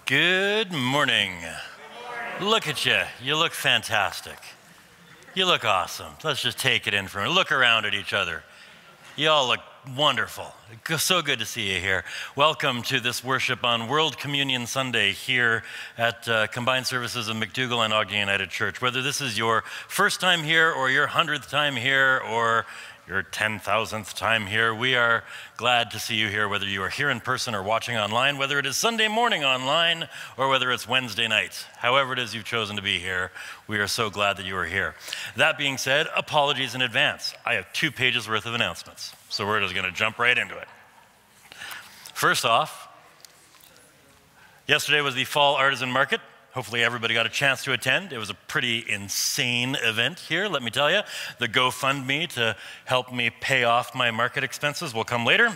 Good morning. Look at you. You look fantastic. You look awesome. Let's just take it in for a minute. Look around at each other. You all look wonderful. So good to see you here. Welcome to this worship on World Communion Sunday here at Combined Services of McDougall and Ogden United Church. Whether this is your first time here or your 100th time here or your 10,000th time here, we are glad to see you here, whether you are here in person or watching online, whether it is Sunday morning online or whether it's Wednesday night. However it is you've chosen to be here, we are so glad that you are here. That being said, apologies in advance. I have 2 pages worth of announcements, so we're just going to jump right into it. First off, yesterday was the Fall Artisan Market. Hopefully everybody got a chance to attend. It was a pretty insane event here, let me tell you. The GoFundMe to help me pay off my market expenses will come later.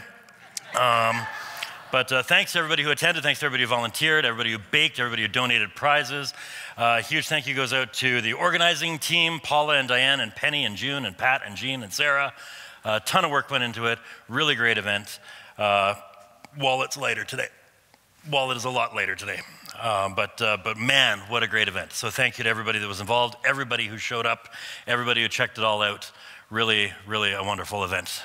But thanks to everybody who attended, thanks to everybody who volunteered, everybody who baked, everybody who donated prizes. Huge thank you goes out to the organizing team, Paula and Diane and Penny and June and Pat and Jean and Sarah. A ton of work went into it. Really great event. Wallet's later today. Wallet is a lot later today. But man, what a great event. So thank you to everybody that was involved, everybody who showed up, everybody who checked it all out. Really, really a wonderful event.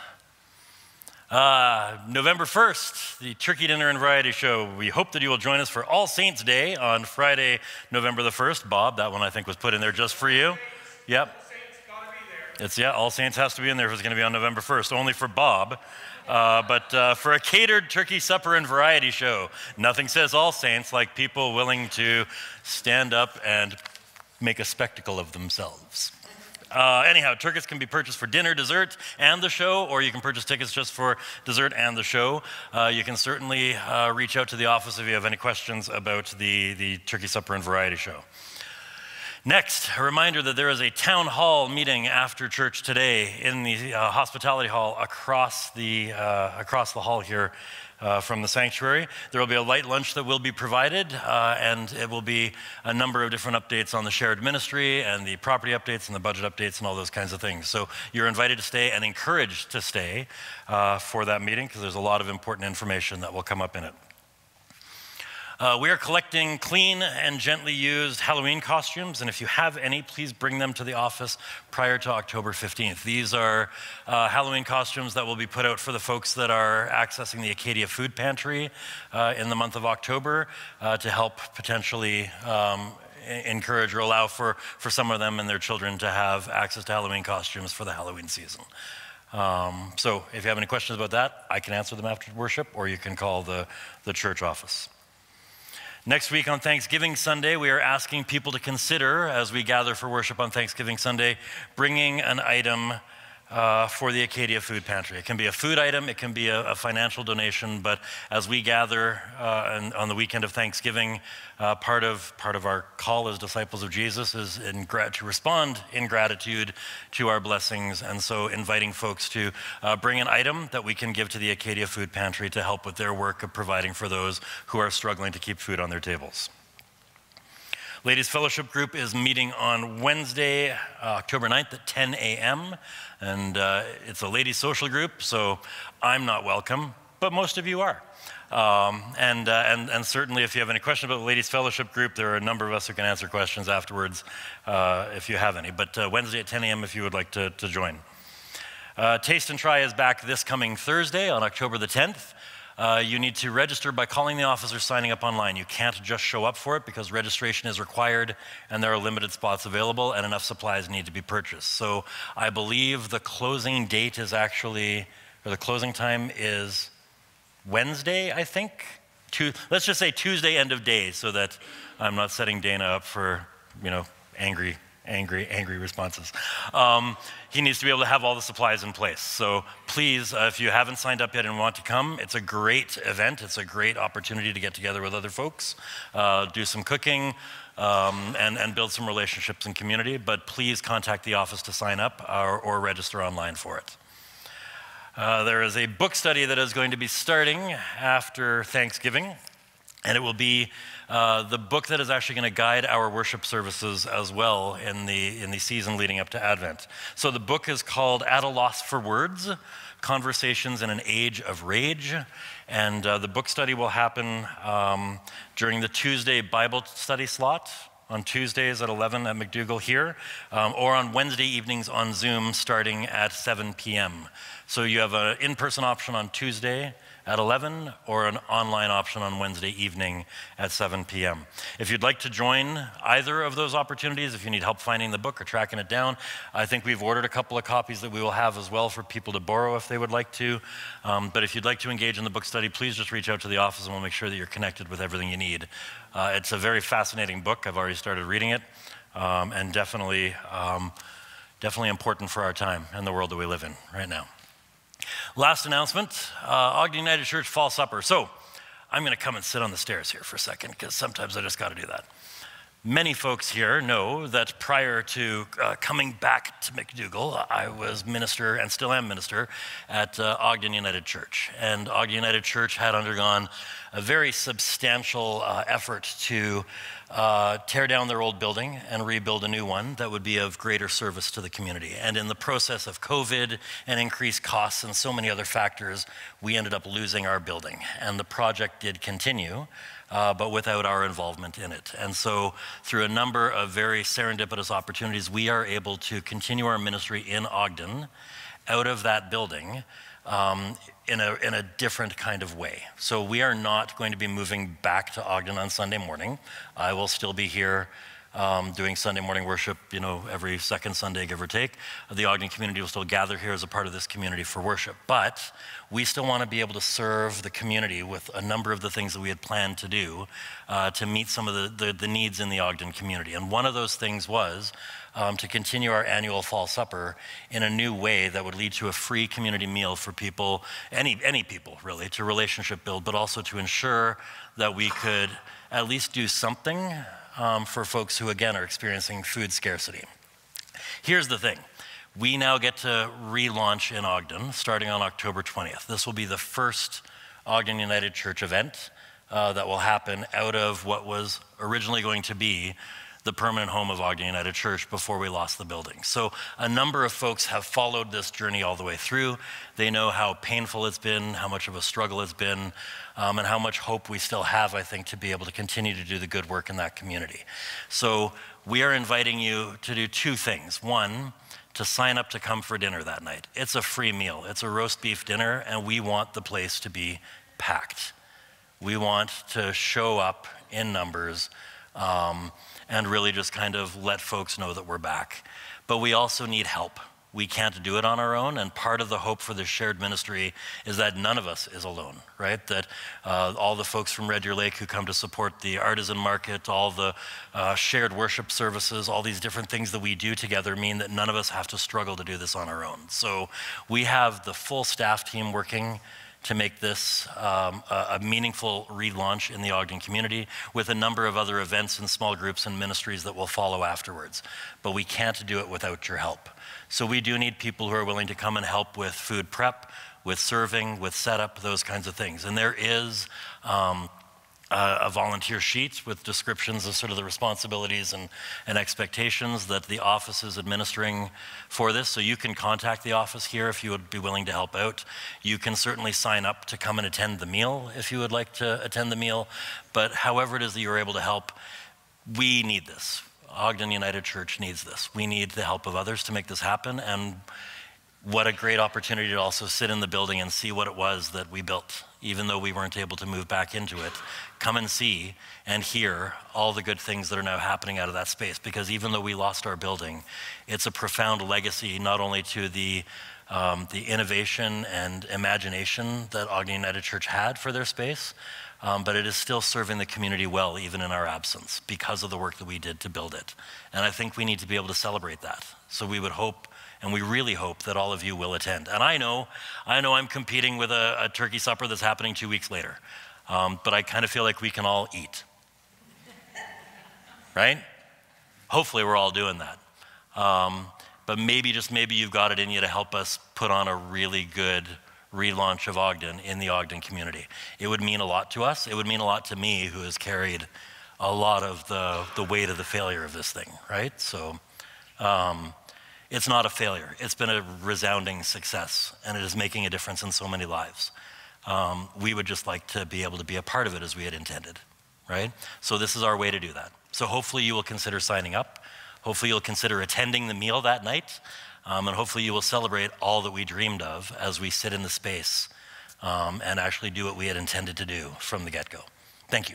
November 1st, the Turkey Dinner and Variety Show. We hope that you will join us for All Saints Day on Friday, November the 1st. Bob, that one I think was put in there just for you. Yep. All Saints gotta be there. Yeah, All Saints has to be in there if it's going to be on November 1st, only for Bob. But for a catered turkey supper and variety show, nothing says All Saints like people willing to stand up and make a spectacle of themselves. Anyhow, tickets can be purchased for dinner, dessert, and the show, or you can purchase tickets just for dessert and the show. You can certainly reach out to the office if you have any questions about the turkey supper and variety show. Next, a reminder that there is a town hall meeting after church today in the hospitality hall across the hall here from the sanctuary. There will be a light lunch that will be provided, and it will be a number of different updates on the shared ministry and the property updates and the budget updates and all those kinds of things. So you're invited to stay and encouraged to stay for that meeting because there's a lot of important information that will come up in it. We are collecting clean and gently used Halloween costumes, and if you have any, please bring them to the office prior to October 15th. These are Halloween costumes that will be put out for the folks that are accessing the Acadia Food Pantry in the month of October to help potentially encourage or allow for some of them and their children to have access to Halloween costumes for the Halloween season. So if you have any questions about that, I can answer them after worship, or you can call the church office. Next week on Thanksgiving Sunday, we are asking people to consider, as we gather for worship on Thanksgiving Sunday, bringing an item for the Acadia Food Pantry. It can be a food item, it can be a financial donation, but as we gather on the weekend of Thanksgiving, part of our call as disciples of Jesus is to respond in gratitude to our blessings, and so inviting folks to bring an item that we can give to the Acadia Food Pantry to help with their work of providing for those who are struggling to keep food on their tables. Ladies Fellowship Group is meeting on Wednesday, October 9th at 10 a.m. And it's a ladies' social group, so I'm not welcome, but most of you are. And certainly if you have any questions about the Ladies Fellowship Group, there are a number of us who can answer questions afterwards if you have any. But Wednesday at 10 a.m. if you would like to join. Taste and Try is back this coming Thursday on October the 10th. You need to register by calling the office or signing up online. You can't just show up for it because registration is required and there are limited spots available and enough supplies need to be purchased. So I believe the closing date is actually, or the closing time is Wednesday, I think. Let's just say Tuesday end of day so that I'm not setting Dana up for, angry responses. He needs to be able to have all the supplies in place. So please, if you haven't signed up yet and want to come, it's a great event. It's a great opportunity to get together with other folks, do some cooking, and build some relationships and community. But please contact the office to sign up or register online for it. There is a book study that is going to be starting after Thanksgiving. And it will be the book that is actually going to guide our worship services as well in the season leading up to Advent. So the book is called At a Loss for Words, Conversations in an Age of Rage. And the book study will happen during the Tuesday Bible study slot, on Tuesdays at 11 at McDougall here, or on Wednesday evenings on Zoom starting at 7 p.m. So you have an in-person option on Tuesday at 11 or an online option on Wednesday evening at 7 p.m. If you'd like to join either of those opportunities, if you need help finding the book or tracking it down, I think we've ordered a couple of copies that we will have as well for people to borrow if they would like to. But if you'd like to engage in the book study, please just reach out to the office and we'll make sure that you're connected with everything you need. It's a very fascinating book. I've already started reading it, and definitely important for our time and the world that we live in right now. Last announcement, Ogden United Church Fall Supper. So I'm going to come and sit on the stairs here for a second because sometimes I just got to do that. Many folks here know that prior to coming back to McDougall, I was minister and still am minister at Ogden United Church. And Ogden United Church had undergone a very substantial effort to tear down their old building and rebuild a new one that would be of greater service to the community. And in the process of COVID and increased costs and so many other factors, we ended up losing our building. And the project did continue, but without our involvement in it. And so through a number of very serendipitous opportunities, we are able to continue our ministry in Ogden out of that building in a different kind of way. So we are not going to be moving back to Ogden on Sunday morning. I will still be here doing Sunday morning worship, every second Sunday, give or take. The Ogden community will still gather here as a part of this community for worship. But we still want to be able to serve the community with a number of the things that we had planned to do to meet some of the needs in the Ogden community. And one of those things was to continue our annual Fall Supper in a new way that would lead to a free community meal for people, any people really, to relationship build, but also to ensure that we could at least do something for folks who, again, are experiencing food scarcity. Here's the thing. We now get to relaunch in Ogden starting on October 20th. This will be the first Ogden United Church event that will happen out of what was originally going to be the permanent home of Ogden United Church before we lost the building. So a number of folks have followed this journey all the way through. They know how painful it's been, how much of a struggle it's been, and how much hope we still have, I think, to be able to continue to do the good work in that community. So we are inviting you to do two things. One, to sign up to come for dinner that night. It's a free meal. It's a roast beef dinner, and we want the place to be packed. We want to show up in numbers and really just kind of let folks know that we're back. But we also need help. We can't do it on our own, and part of the hope for this shared ministry is that none of us is alone, right? That all the folks from Red Deer Lake who come to support the artisan market, all the shared worship services, all these different things that we do together mean that none of us have to struggle to do this on our own. So we have the full staff team working to make this a meaningful relaunch in the Ogden community with a number of other events and small groups and ministries that will follow afterwards. But we can't do it without your help. So we do need people who are willing to come and help with food prep, with serving, with setup, those kinds of things. And there is a volunteer sheet with descriptions of sort of the responsibilities and expectations that the office is administering for this. So you can contact the office here if you would be willing to help out. You can certainly sign up to come and attend the meal if you would like to attend the meal. But however it is that you're able to help, we need this. Ogden United Church needs this. We need the help of others to make this happen. And what a great opportunity to also sit in the building and see what it was that we built, even though we weren't able to move back into it. Come and see and hear all the good things that are now happening out of that space, because even though we lost our building, it's a profound legacy not only to the innovation and imagination that Ogden United Church had for their space, but it is still serving the community well, even in our absence, because of the work that we did to build it. And I think we need to be able to celebrate that. So we would hope, and we really hope, that all of you will attend. And I know I'm competing with a turkey supper that's happening 2 weeks later, but I kind of feel like we can all eat, right? Hopefully we're all doing that. But maybe, just maybe, you've got it in you to help us put on a really good relaunch of Ogden in the Ogden community. It would mean a lot to us. It would mean a lot to me, who has carried a lot of the weight of the failure of this thing, right? So it's not a failure. It's been a resounding success, and it is making a difference in so many lives. We would just like to be able to be a part of it as we had intended, right? So this is our way to do that. So hopefully you will consider signing up. Hopefully you'll consider attending the meal that night. And hopefully you will celebrate all that we dreamed of as we sit in the space and actually do what we had intended to do from the get-go. Thank you.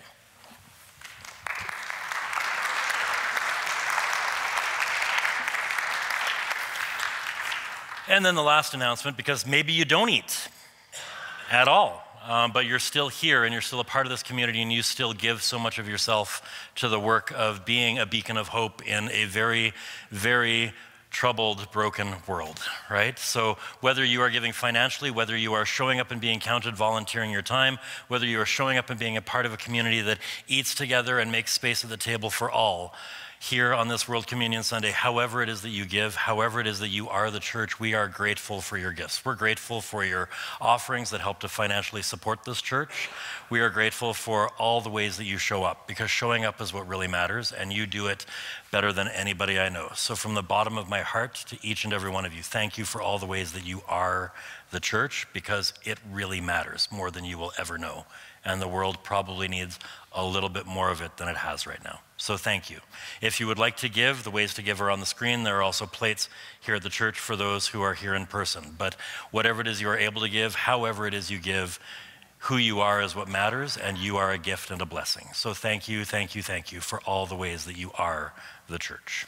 And then the last announcement, because maybe you don't eat at all, but you're still here and you're still a part of this community and you still give so much of yourself to the work of being a beacon of hope in a very, very troubled, broken world, right? So whether you are giving financially, whether you are showing up and being counted, volunteering your time, whether you are showing up and being a part of a community that eats together and makes space at the table for all, here on this World Communion Sunday, however it is that you give, however it is that you are the church, we are grateful for your gifts. We're grateful for your offerings that help to financially support this church. We are grateful for all the ways that you show up, because showing up is what really matters, and you do it better than anybody I know. So from the bottom of my heart to each and every one of you, thank you for all the ways that you are the church, because it really matters more than you will ever know. And the world probably needs a little bit more of it than it has right now. So thank you. If you would like to give, the ways to give are on the screen. There are also plates here at the church for those who are here in person. But whatever it is you are able to give, however it is you give, who you are is what matters, and you are a gift and a blessing. So thank you, thank you, thank you for all the ways that you are the church.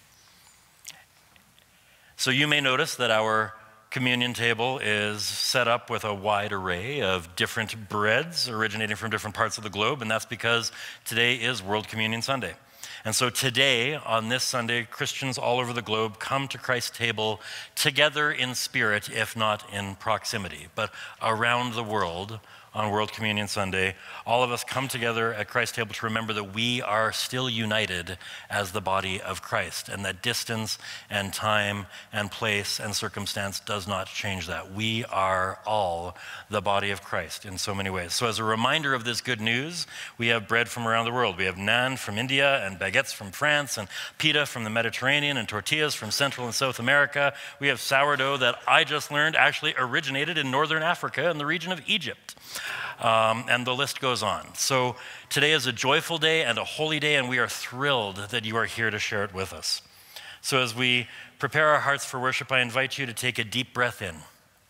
So you may notice that our communion table is set up with a wide array of different breads originating from different parts of the globe, and that's because today is World Communion Sunday. And so today, on this Sunday, Christians all over the globe come to Christ's table together in spirit, if not in proximity. But around the world, on World Communion Sunday, all of us come together at Christ's table to remember that we are still united as the body of Christ, and that distance and time and place and circumstance does not change that. We are all the body of Christ in so many ways. So as a reminder of this good news, we have bread from around the world. We have naan from India, and baguettes from France, and pita from the Mediterranean, and tortillas from Central and South America. We have sourdough that I just learned actually originated in Northern Africa in the region of Egypt. And the list goes on. So today is a joyful day and a holy day, and we are thrilled that you are here to share it with us. So as we prepare our hearts for worship, I invite you to take a deep breath in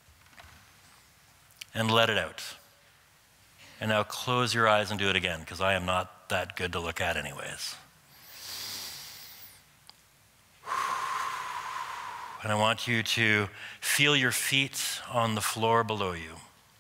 and let it out. And now close your eyes and do it again, because I am not that good to look at anyways. And I want you to feel your feet on the floor below you.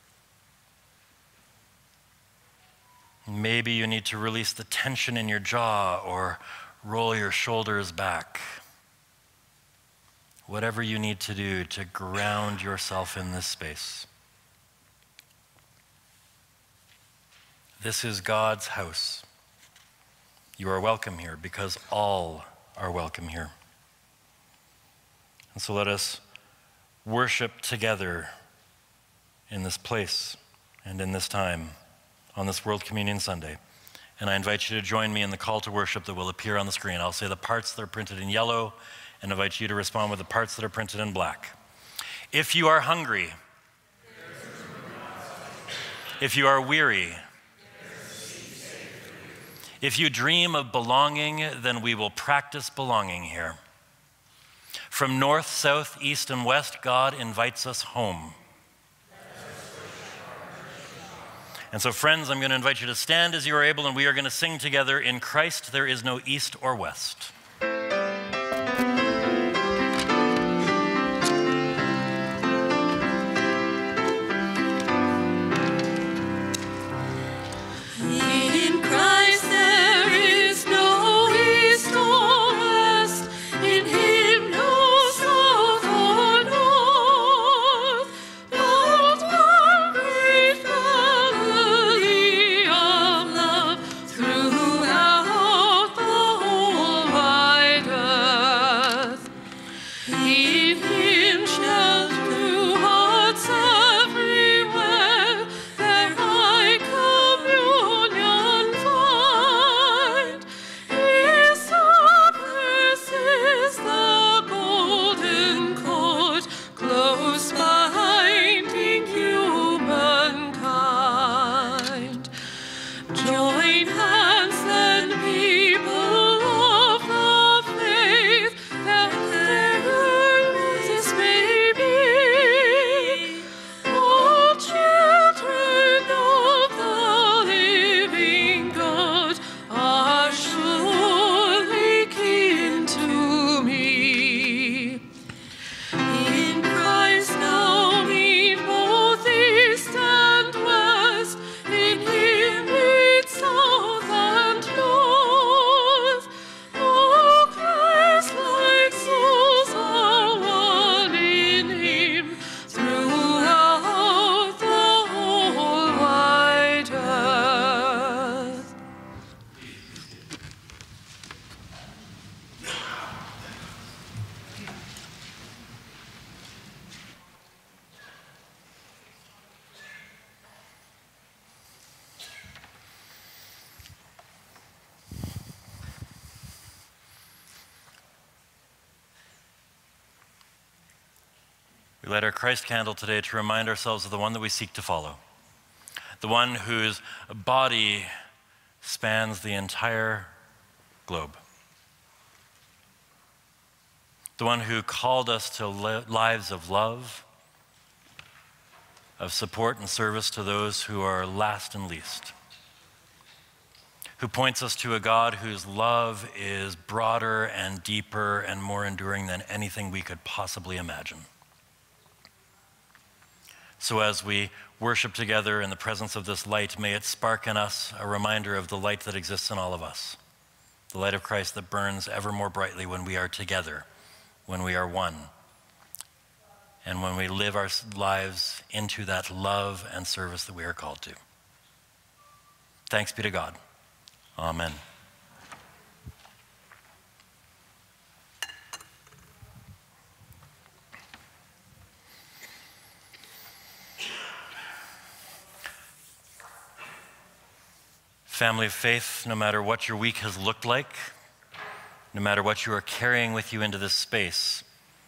Maybe you need to release the tension in your jaw or roll your shoulders back. Whatever you need to do to ground yourself in this space. This is God's house. You are welcome here because all are welcome here. And so let us worship together in this place and in this time on this World Communion Sunday. And I invite you to join me in the call to worship that will appear on the screen. I'll say the parts that are printed in yellow and invite you to respond with the parts that are printed in black. If you are hungry, if you are weary, if you dream of belonging, then we will practice belonging here. From north, south, east, and west, God invites us home. And so, friends, I'm going to invite you to stand as you are able, and we are going to sing together, "In Christ there is no east or west." Throughout the whole world. light our Christ candle today to remind ourselves of the one that we seek to follow, the one whose body spans the entire globe, the one who called us to lives of love, of support and service to those who are last and least, who points us to a God whose love is broader and deeper and more enduring than anything we could possibly imagine. So as we worship together in the presence of this light, may it spark in us a reminder of the light that exists in all of us, the light of Christ that burns ever more brightly when we are together, when we are one, and when we live our lives into that love and service that we are called to. Thanks be to God. Amen. Family of faith, no matter what your week has looked like, no matter what you are carrying with you into this space,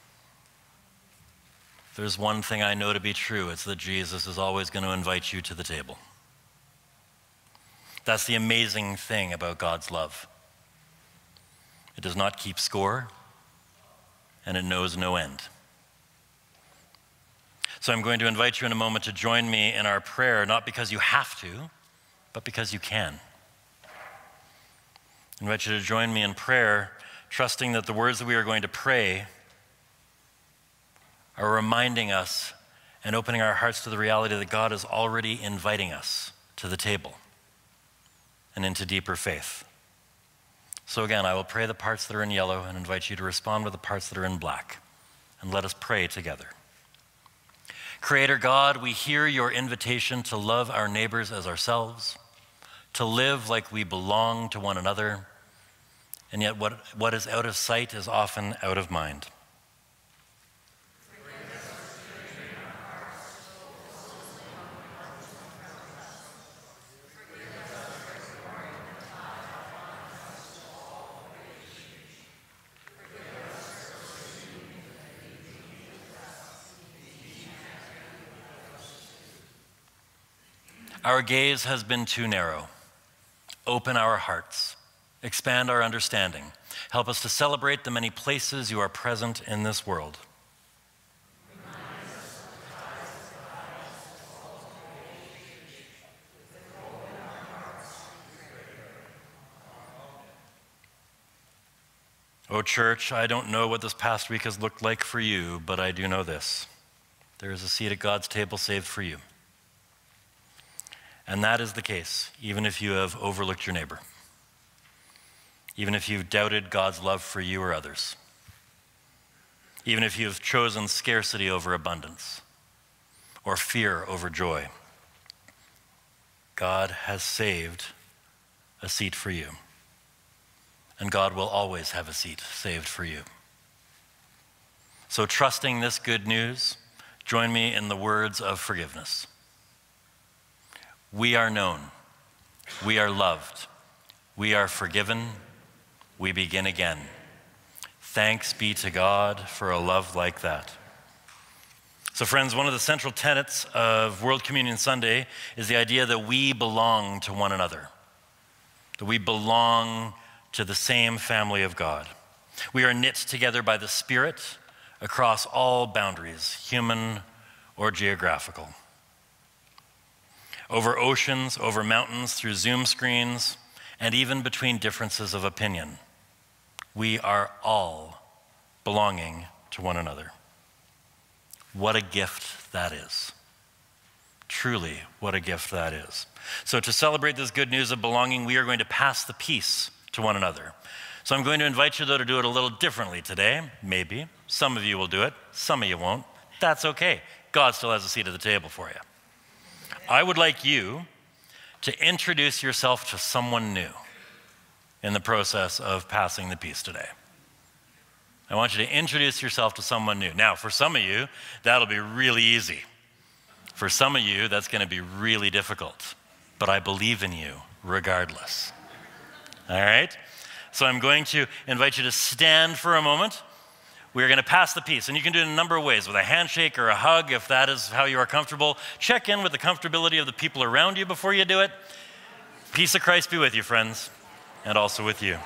there's one thing I know to be true. It's that Jesus is always going to invite you to the table. That's the amazing thing about God's love. It does not keep score, and it knows no end. So I'm going to invite you in a moment to join me in our prayer, not because you have to, but because you can. I invite you to join me in prayer, trusting that the words that we are going to pray are reminding us and opening our hearts to the reality that God is already inviting us to the table and into deeper faith. So again, I will pray the parts that are in yellow and invite you to respond with the parts that are in black. And let us pray together. Creator God, we hear your invitation to love our neighbors as ourselves, to live like we belong to one another, and yet what is out of sight is often out of mind. Our gaze has been too narrow. Open our hearts. Expand our understanding. Help us to celebrate the many places you are present in this world. Oh, church, I don't know what this past week has looked like for you, but I do know this. There is a seat at God's table saved for you. And that is the case, even if you have overlooked your neighbor, even if you've doubted God's love for you or others, even if you've chosen scarcity over abundance or fear over joy. God has saved a seat for you, and God will always have a seat saved for you. So trusting this good news, join me in the words of forgiveness. We are known, we are loved, we are forgiven, we begin again. Thanks be to God for a love like that. So friends, one of the central tenets of World Communion Sunday is the idea that we belong to one another, that we belong to the same family of God. We are knit together by the Spirit across all boundaries, human or geographical. Over oceans, over mountains, through Zoom screens, and even between differences of opinion. We are all belonging to one another. What a gift that is. Truly, what a gift that is. So to celebrate this good news of belonging, we are going to pass the peace to one another. So I'm going to invite you, though, to do it a little differently today. Maybe. Some of you will do it. Some of you won't. That's okay. God still has a seat at the table for you. I would like you to introduce yourself to someone new in the process of passing the peace today. I want you to introduce yourself to someone new. Now, for some of you, that'll be really easy. For some of you, that's going to be really difficult. But I believe in you regardless. All right? So I'm going to invite you to stand for a moment. We're going to pass the peace, and you can do it in a number of ways, with a handshake or a hug, if that is how you are comfortable. Check in with the comfortability of the people around you before you do it. Peace of Christ be with you, friends, and also with you.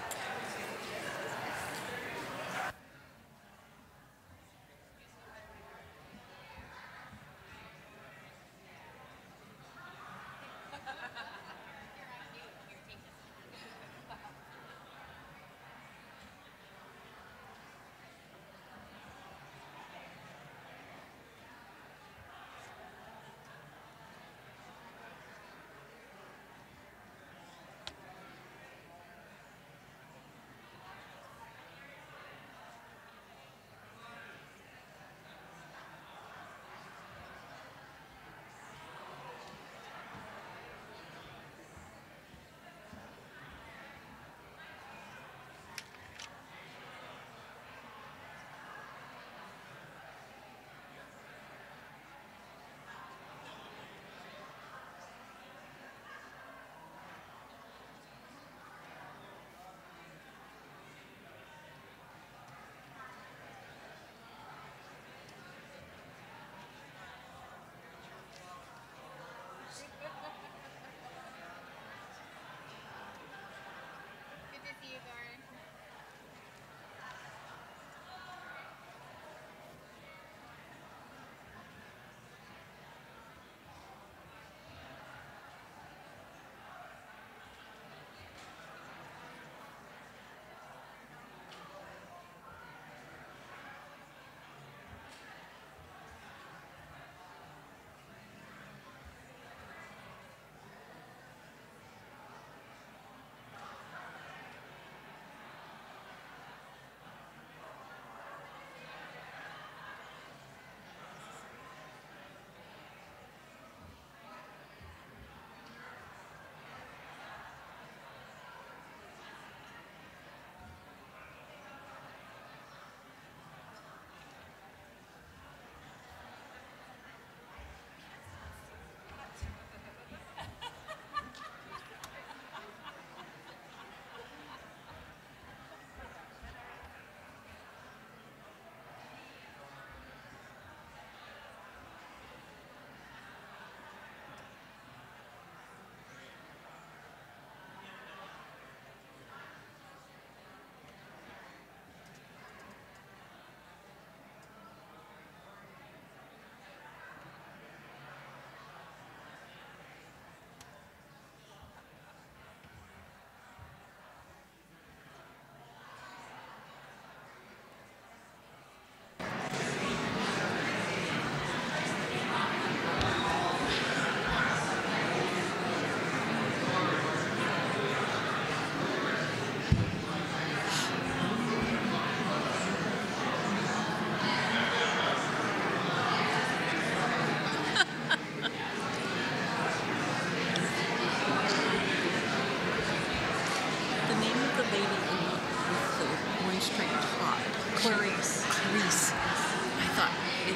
Clarice. I thought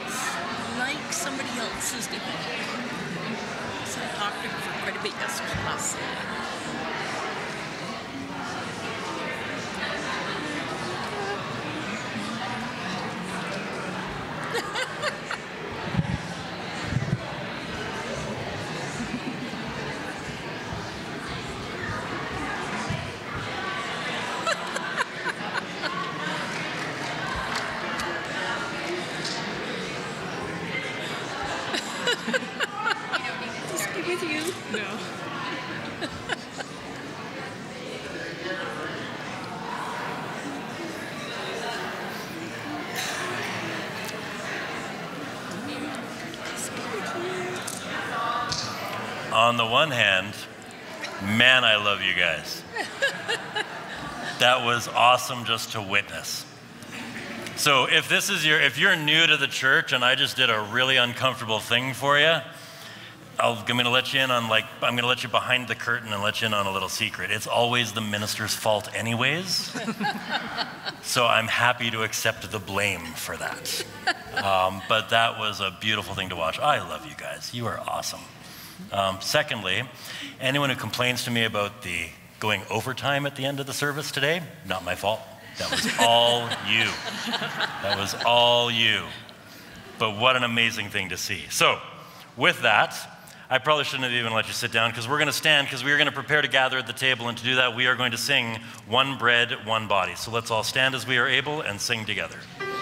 it's like somebody else's name. So I talked to her for quite a bit yesterday. With you? No. On the one hand, man, I love you guys. That was awesome just to witness. So if you're new to the church and I just did a really uncomfortable thing for you, I'm going to let you in on I'm going to let you behind the curtain and let you in on a little secret. It's always the minister's fault anyways. So I'm happy to accept the blame for that. But that was a beautiful thing to watch. I love you guys. You are awesome. Secondly, anyone who complains to me about the going overtime at the end of the service today, not my fault. That was all you. That was all you. But what an amazing thing to see. So, with that, I probably shouldn't have even let you sit down because we're going to stand because we are going to prepare to gather at the table, and to do that we are going to sing One Bread, One Body. So let's all stand as we are able and sing together.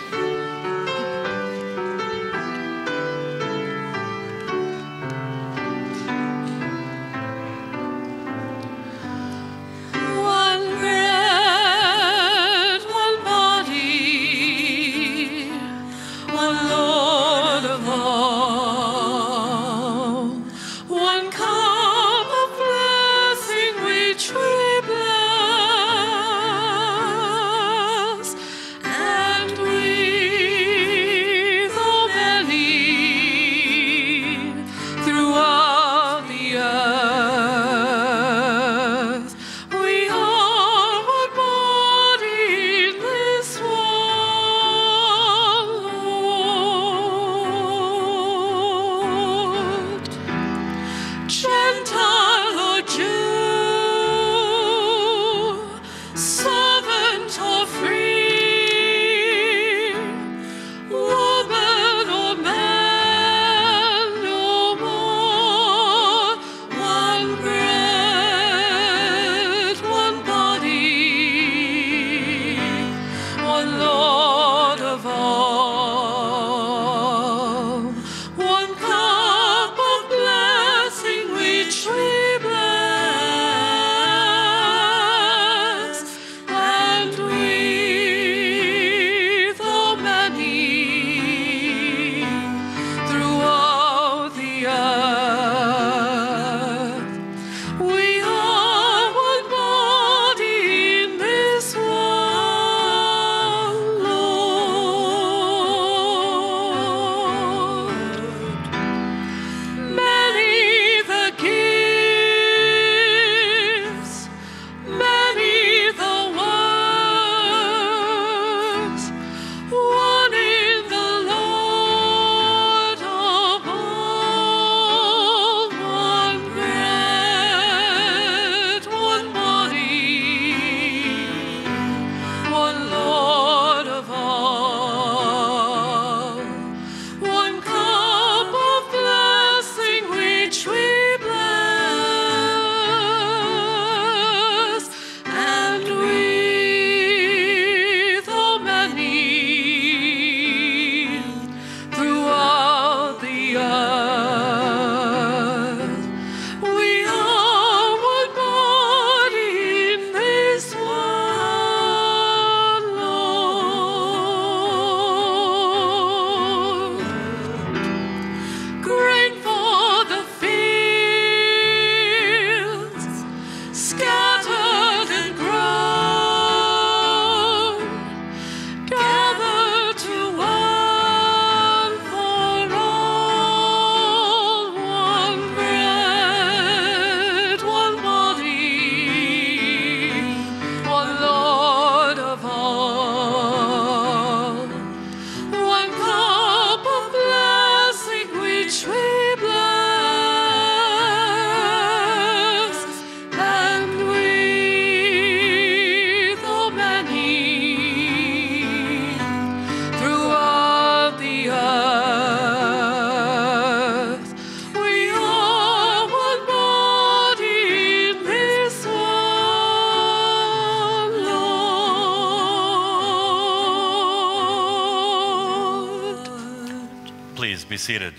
Please be seated.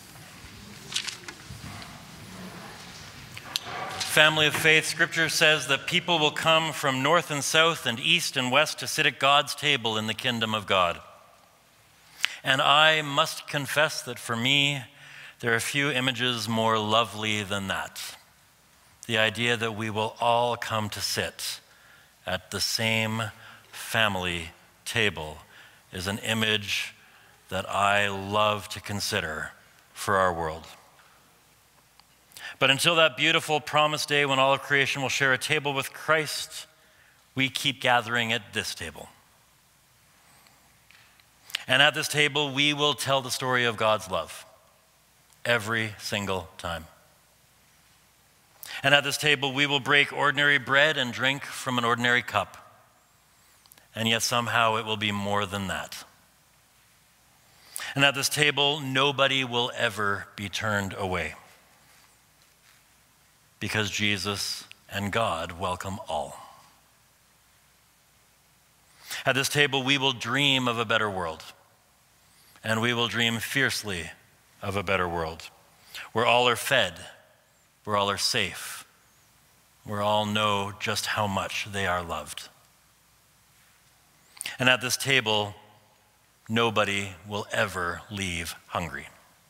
Family of faith, Scripture says that people will come from north and south and east and west to sit at God's table in the kingdom of God. And I must confess that for me, there are few images more lovely than that. The idea that we will all come to sit at the same family table is an image that I love to consider for our world. But until that beautiful promised day when all of creation will share a table with Christ, we keep gathering at this table. And at this table, we will tell the story of God's love every single time. And at this table, we will break ordinary bread and drink from an ordinary cup. and yet somehow it will be more than that. And at this table, nobody will ever be turned away, because Jesus and God welcome all. At this table, we will dream of a better world, and we will dream fiercely of a better world, where all are fed, where all are safe, where all know just how much they are loved. And at this table, nobody will ever leave hungry.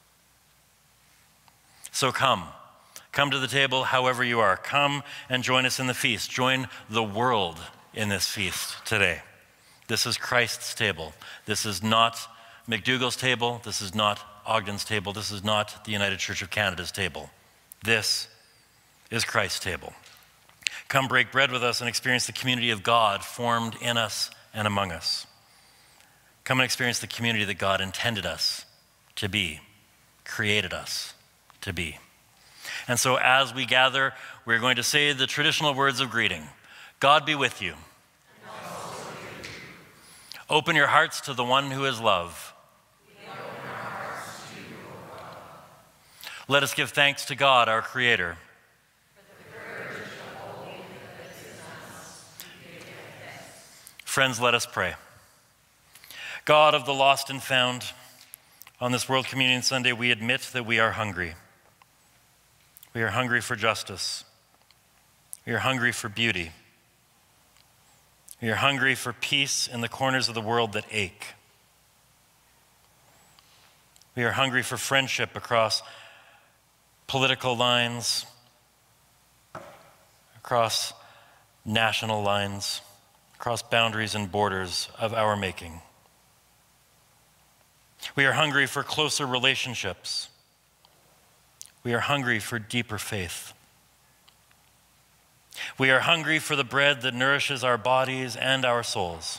So come to the table however you are. Come and join us in the feast. Join the world in this feast today. This is Christ's table. This is not McDougall's table. This is not Ogden's table. This is not the United Church of Canada's table. This is Christ's table. Come break bread with us and experience the community of God formed in us and among us. Come and experience the community that God intended us to be, created us to be. And so as we gather, we're going to say the traditional words of greeting. God be with you. Open your hearts to the one who is love. Let us give thanks to God, our Creator. Friends, let us pray. God of the lost and found, on this World Communion Sunday, we admit that we are hungry. We are hungry for justice. We are hungry for beauty. We are hungry for peace in the corners of the world that ache. We are hungry for friendship across political lines, across national lines, across boundaries and borders of our making. We are hungry for closer relationships. We are hungry for deeper faith. We are hungry for the bread that nourishes our bodies and our souls.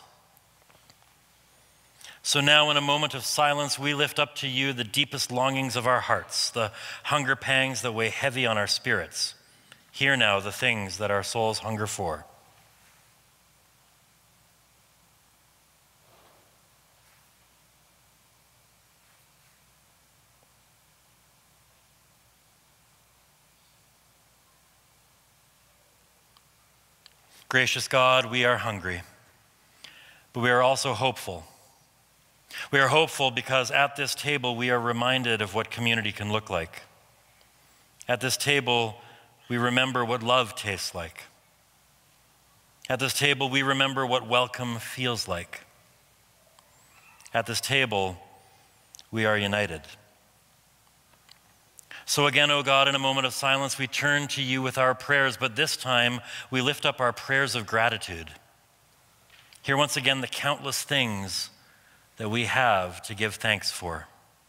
So now, in a moment of silence, we lift up to you the deepest longings of our hearts, the hunger pangs that weigh heavy on our spirits. Hear now the things that our souls hunger for. Gracious God, we are hungry, but we are also hopeful. We are hopeful because at this table we are reminded of what community can look like. At this table we remember what love tastes like. At this table we remember what welcome feels like. At this table we are united. So again, O God, in a moment of silence, we turn to you with our prayers, but this time we lift up our prayers of gratitude. Hear once again the countless things that we have to give thanks for.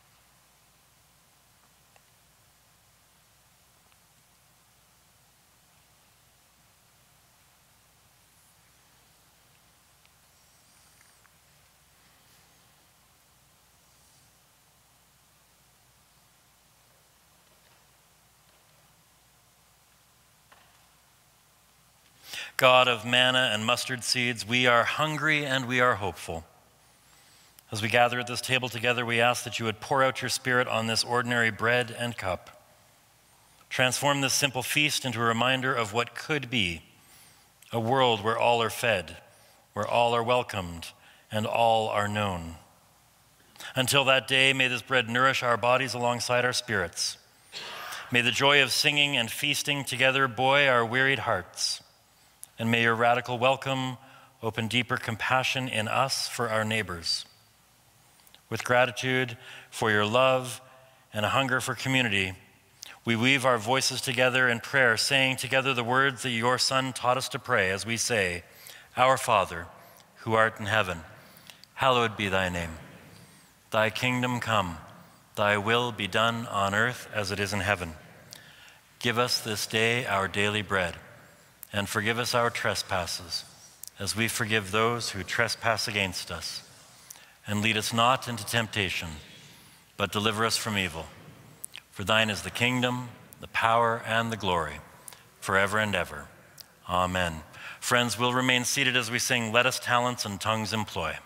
God of manna and mustard seeds, we are hungry and we are hopeful. As we gather at this table together, we ask that you would pour out your Spirit on this ordinary bread and cup. Transform this simple feast into a reminder of what could be, a world where all are fed, where all are welcomed, and all are known. Until that day, may this bread nourish our bodies alongside our spirits. May the joy of singing and feasting together buoy our wearied hearts. And may your radical welcome open deeper compassion in us for our neighbors. With gratitude for your love and a hunger for community, we weave our voices together in prayer, saying together the words that your Son taught us to pray as we say, Our Father, who art in heaven, hallowed be thy name. Thy kingdom come, thy will be done on earth as it is in heaven. Give us this day our daily bread, and forgive us our trespasses, as we forgive those who trespass against us. And lead us not into temptation, but deliver us from evil. For thine is the kingdom, the power, and the glory, forever and ever. Amen. Friends, we'll remain seated as we sing, "Let Us Talents and Tongues Employ."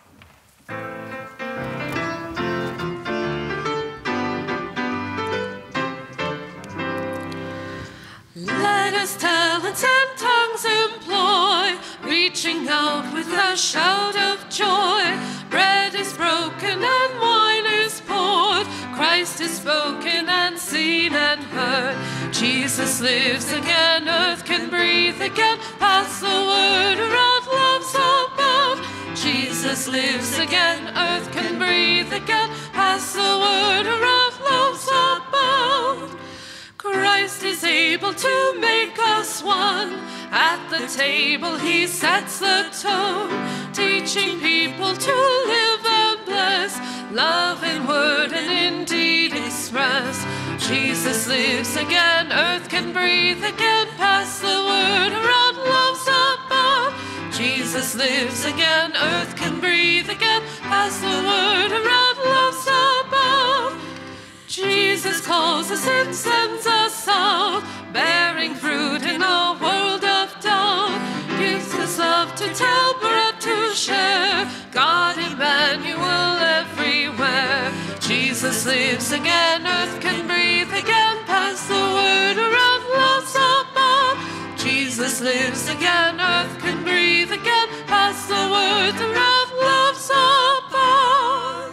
Let us talents and tongues employ, reaching out with a shout of joy. Bread is broken and wine is poured. Christ is spoken and seen and heard. Jesus lives again, earth can breathe again. Pass the word around, love's above. Jesus lives again, earth can breathe again. Pass the word around, love's above. Christ is able to make us one. At the table he sets the tone, teaching people to live and bless, love in word and in deed express. Jesus lives again, earth can breathe again. Pass the word around, love's above. Jesus lives again, earth can breathe again. Pass the word around, love's above. Jesus calls us and sends us out, bearing fruit in a world of doubt. Gives us love to tell, bread to share. God Emmanuel everywhere. Jesus lives again, earth can breathe again. Pass the word around, love's above. Jesus lives again, earth can breathe again. Pass the word around, love's above.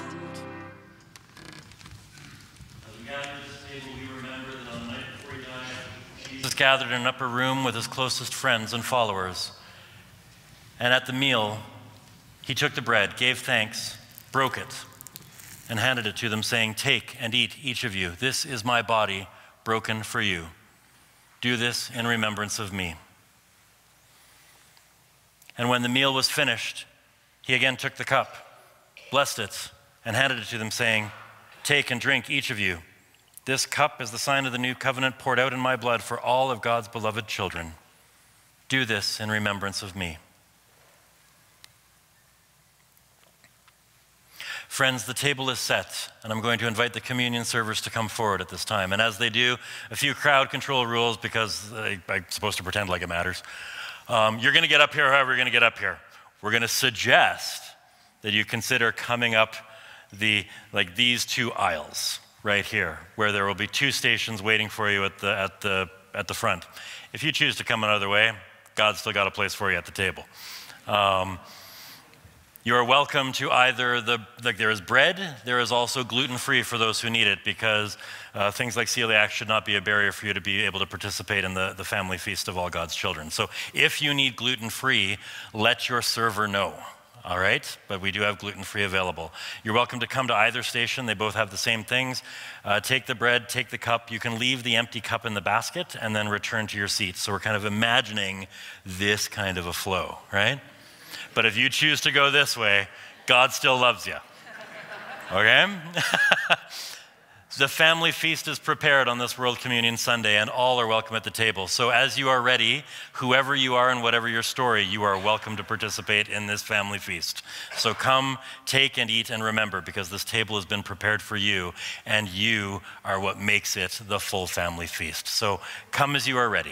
Jesus gathered in an upper room with his closest friends and followers. And at the meal, he took the bread, gave thanks, broke it, and handed it to them, saying, "Take and eat, each of you. This is my body broken for you. Do this in remembrance of me." And when the meal was finished, he again took the cup, blessed it, and handed it to them, saying, "Take and drink, each of you. This cup is the sign of the new covenant poured out in my blood for all of God's beloved children. Do this in remembrance of me." Friends, the table is set, and I'm going to invite the communion servers to come forward at this time. And as they do, a few crowd control rules, because I'm supposed to pretend like it matters. You're going to get up here however you're going to get up here. We're going to suggest that you consider coming up these two aisles right here, where there will be two stations waiting for you at the front. If you choose to come another way, God's still got a place for you at the table. You are welcome to either there is bread, there is also gluten-free for those who need it, because things like celiac should not be a barrier for you to be able to participate in the family feast of all God's children. So if you need gluten-free, let your server know. All right, but we do have gluten-free available. You're welcome to come to either station. They both have the same things. Take the bread, take the cup. You can leave the empty cup in the basket and then return to your seat. So we're kind of imagining this kind of a flow, right? But if you choose to go this way, God still loves you, okay? The family feast is prepared on this World Communion Sunday, and all are welcome at the table. So as you are ready, whoever you are and whatever your story, you are welcome to participate in this family feast. So come, take and eat, and remember, because this table has been prepared for you, and you are what makes it the full family feast. So come as you are ready.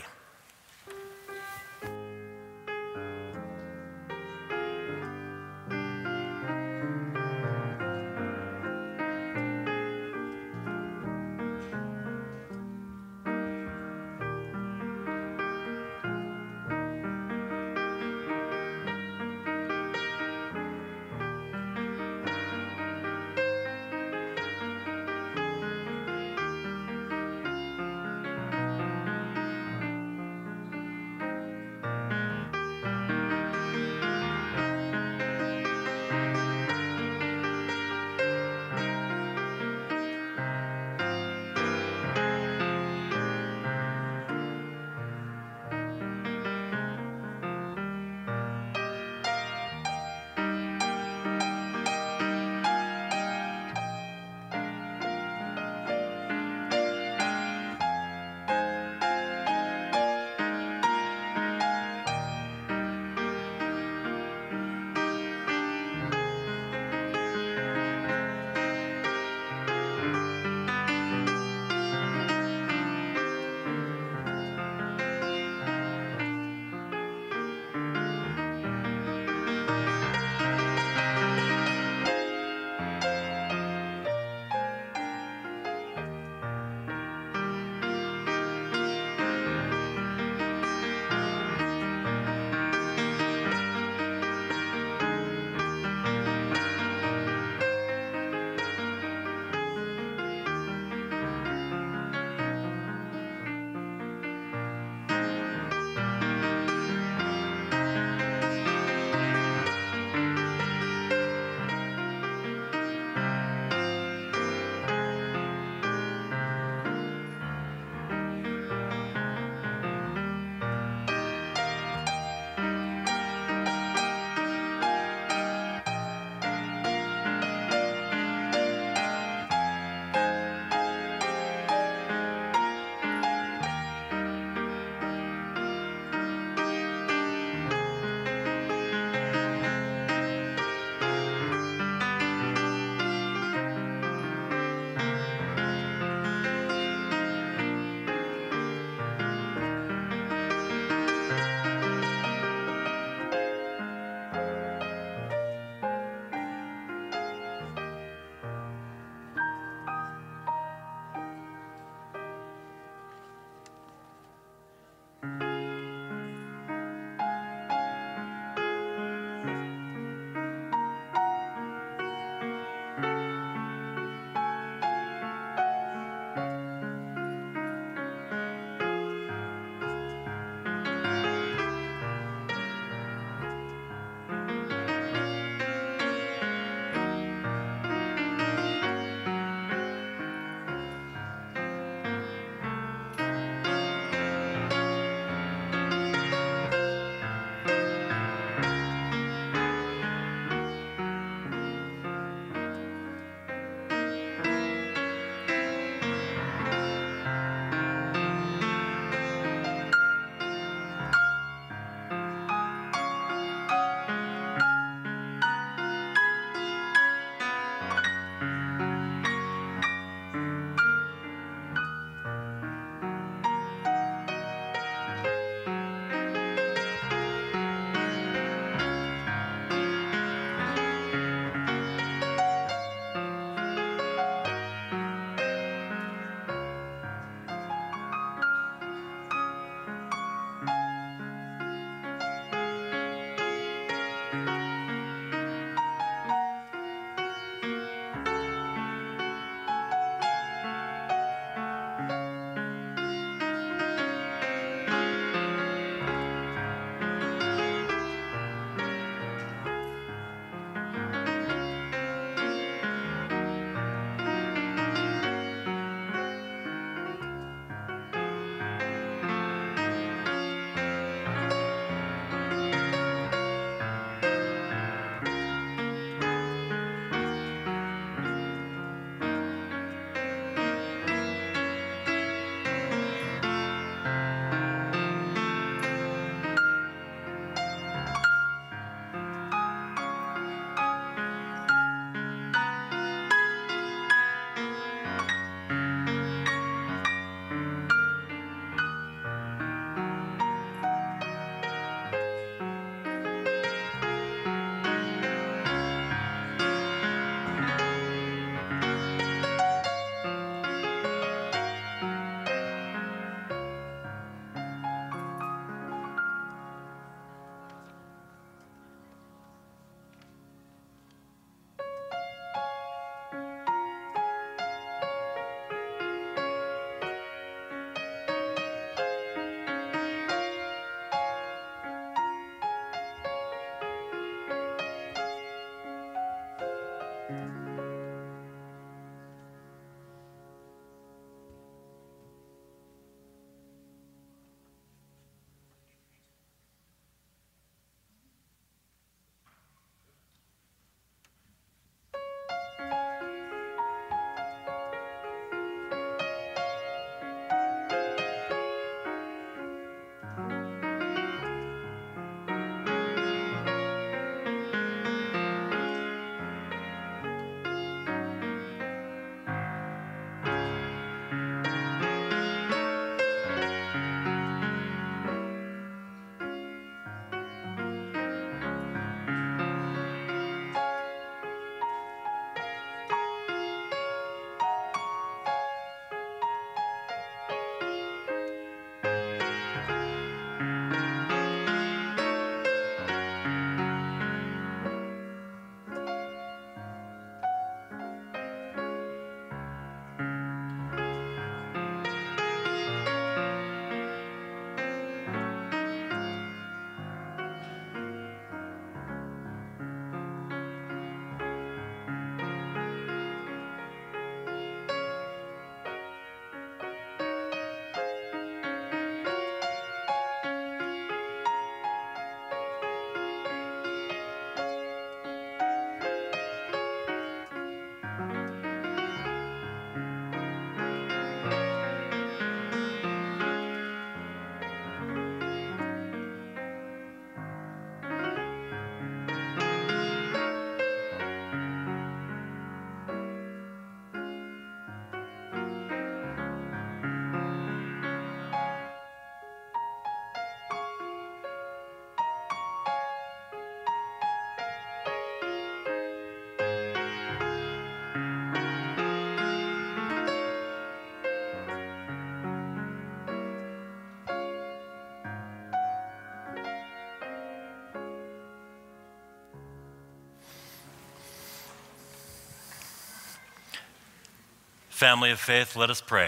Family of faith, let us pray.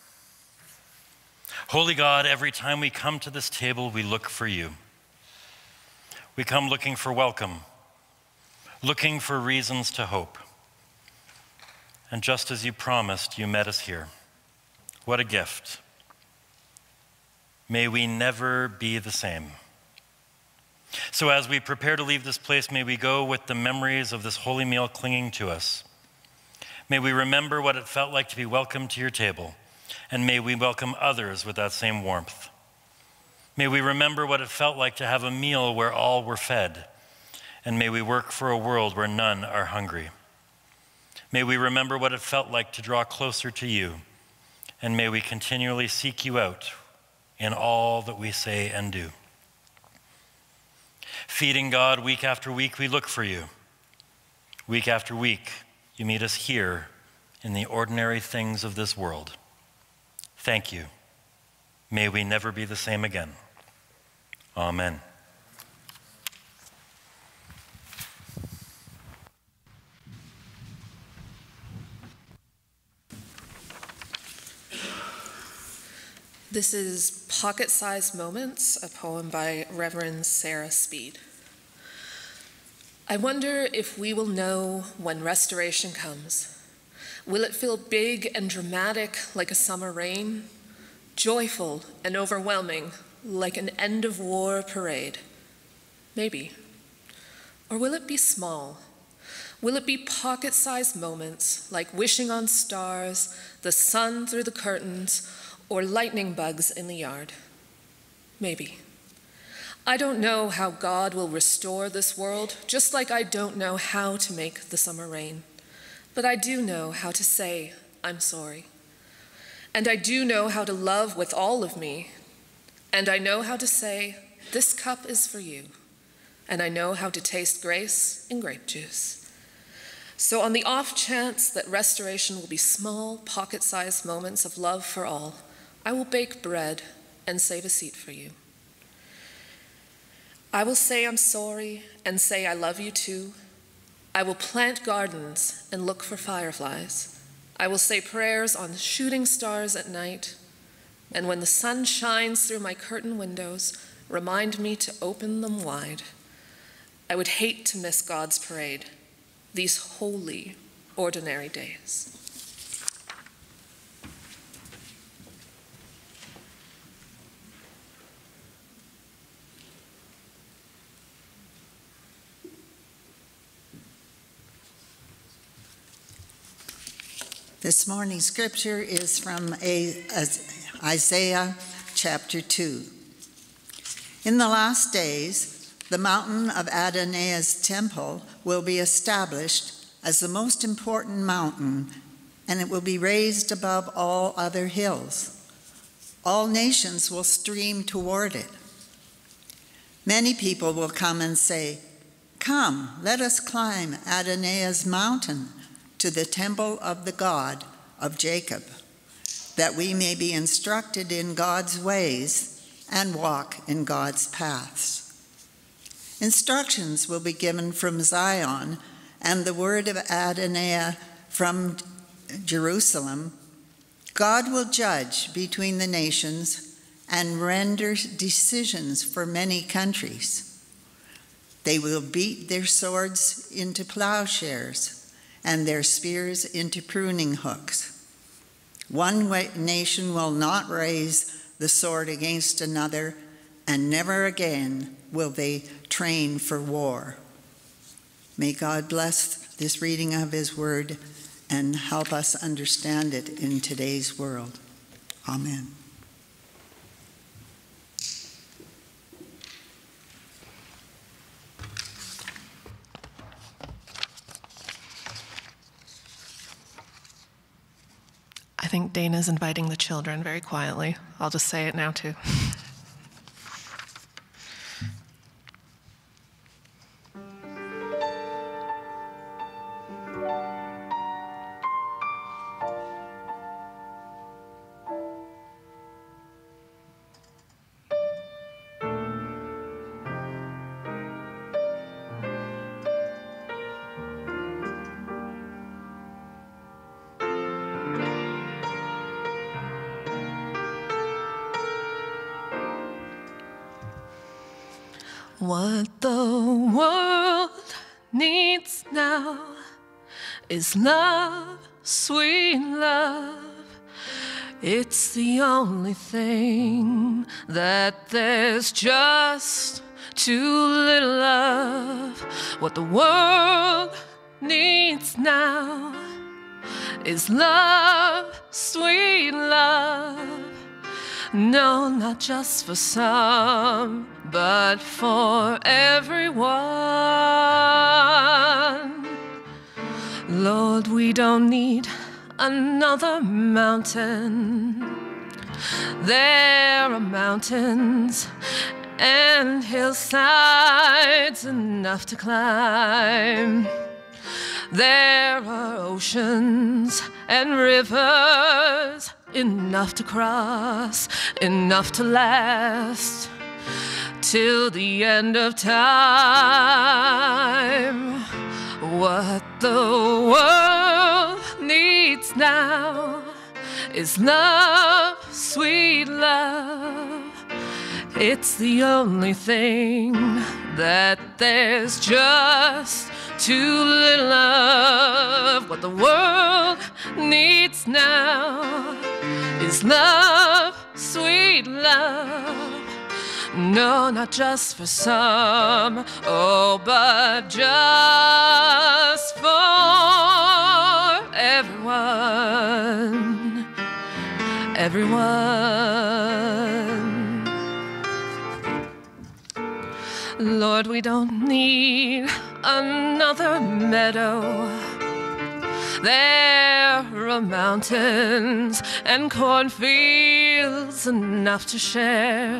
Holy God, every time we come to this table, we look for you. We come looking for welcome, looking for reasons to hope. And just as you promised, you met us here. What a gift. May we never be the same. So as we prepare to leave this place, may we go with the memories of this holy meal clinging to us. May we remember what it felt like to be welcomed to your table, and may we welcome others with that same warmth. May we remember what it felt like to have a meal where all were fed, and may we work for a world where none are hungry. May we remember what it felt like to draw closer to you, and may we continually seek you out in all that we say and do. Feeding God week after week, we look for you. Week after week, you meet us here in the ordinary things of this world. Thank you. May we never be the same again. Amen. This is Pocket-Sized Moments, a poem by Reverend Sarah Speed. I wonder if we will know when restoration comes. Will it feel big and dramatic like a summer rain? Joyful and overwhelming like an end-of-war parade? Maybe. Or will it be small? Will it be pocket-sized moments like wishing on stars, the sun through the curtains, or lightning bugs in the yard? Maybe. I don't know how God will restore this world, just like I don't know how to make the summer rain. But I do know how to say, I'm sorry. And I do know how to love with all of me. And I know how to say, this cup is for you. And I know how to taste grace in grape juice. So on the off chance that restoration will be small, pocket-sized moments of love for all, I will bake bread and save a seat for you. I will say I'm sorry and say I love you too. I will plant gardens and look for fireflies. I will say prayers on shooting stars at night. And when the sun shines through my curtain windows, remind me to open them wide. I would hate to miss God's parade, these holy, ordinary days. This morning's scripture is from Isaiah chapter 2. In the last days, the mountain of Adonai's temple will be established as the most important mountain, and it will be raised above all other hills. All nations will stream toward it. Many people will come and say, "Come, let us climb Adonai's mountain to the temple of the God of Jacob, that we may be instructed in God's ways and walk in God's paths." Instructions will be given from Zion, and the word of Adonai from Jerusalem. God will judge between the nations and render decisions for many countries. They will beat their swords into plowshares and their spears into pruning hooks. One nation will not raise the sword against another, and never again will they train for war. May God bless this reading of his word and help us understand it in today's world. Amen. I think Dana's inviting the children very quietly. I'll just say it now, too. What the world needs now is love, sweet love. It's the only thing that there's just too little of. What the world needs now is love, sweet love. No, not just for some, but for everyone. Lord, we don't need another mountain. There are mountains and hillsides enough to climb. There are oceans and rivers enough to cross, enough to last till the end of time. What the world needs now is love, sweet love. It's the only thing that there's just too little of. What the world needs now is love, sweet love. No, not just for some, oh, but just for everyone, everyone. Lord, we don't need another meadow. There are mountains and cornfields enough to share.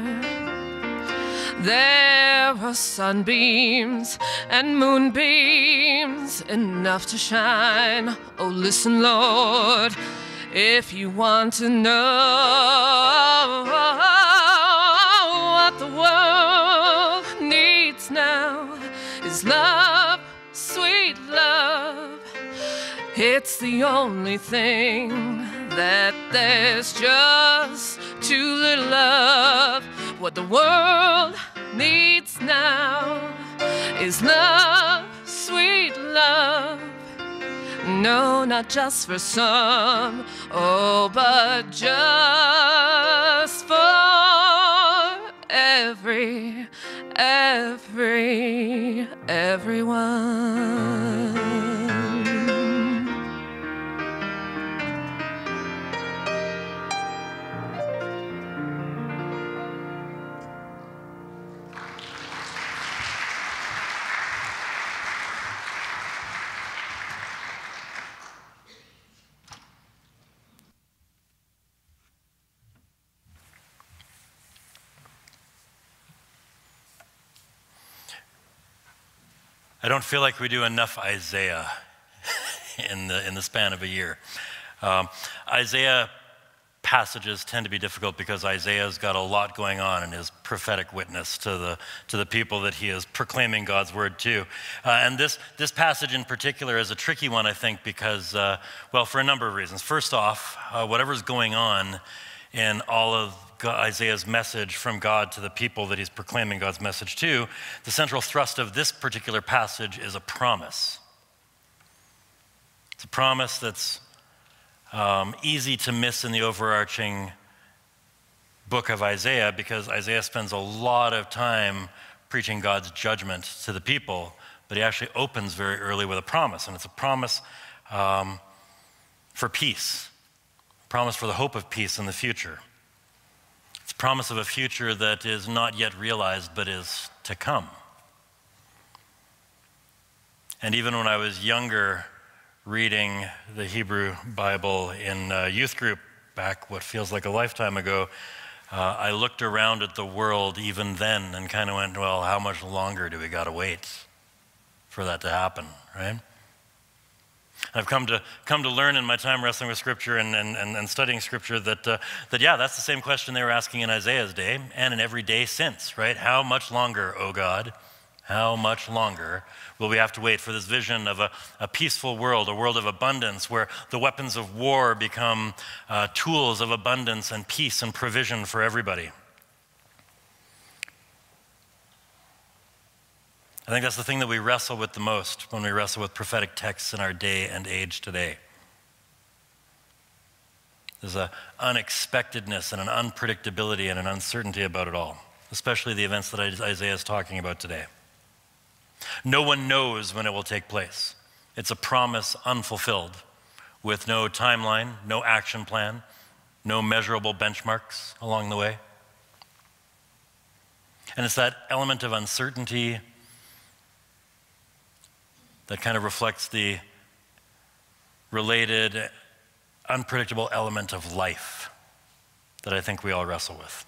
There are sunbeams and moonbeams enough to shine. Oh, listen, Lord, if you want to know what the world needs now is love, sweet love. It's the only thing that there's just too little of. What the world needs now is love, sweet love. No, not just for some, oh, but just for everyone. I don't feel like we do enough Isaiah in the span of a year. Isaiah passages tend to be difficult because Isaiah's got a lot going on in his prophetic witness to the people that he is proclaiming God's word to. And this passage in particular is a tricky one, I think, because, well, for a number of reasons. First off, whatever's going on in all of Isaiah's message from God to the people that he's proclaiming God's message to, the central thrust of this particular passage is a promise. It's a promise that's easy to miss in the overarching book of Isaiah, because Isaiah spends a lot of time preaching God's judgment to the people, but he actually opens very early with a promise, and it's a promise for peace, a promise for the hope of peace in the future. It's a promise of a future that is not yet realized, but is to come. And even when I was younger, reading the Hebrew Bible in youth group back what feels like a lifetime ago, I looked around at the world even then and kind of went, well, how much longer do we got to wait for that to happen, right? I've come to learn in my time wrestling with Scripture and studying Scripture that yeah, that's the same question they were asking in Isaiah's day and in every day since, right? How much longer, O God, how much longer will we have to wait for this vision of a peaceful world, a world of abundance where the weapons of war become tools of abundance and peace and provision for everybody? I think that's the thing that we wrestle with the most when we wrestle with prophetic texts in our day and age today. There's an unexpectedness and an unpredictability and an uncertainty about it all, especially the events that Isaiah is talking about today. No one knows when it will take place. It's a promise unfulfilled, with no timeline, no action plan, no measurable benchmarks along the way. And it's that element of uncertainty that kind of reflects the related, unpredictable element of life that I think we all wrestle with.